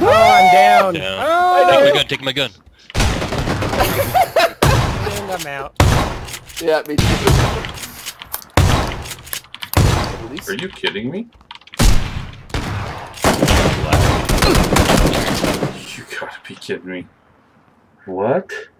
Oh, I'm down. Oh, Take my gun. and I'm out. Yeah, me too. Are you kidding me? You gotta be kidding me. What?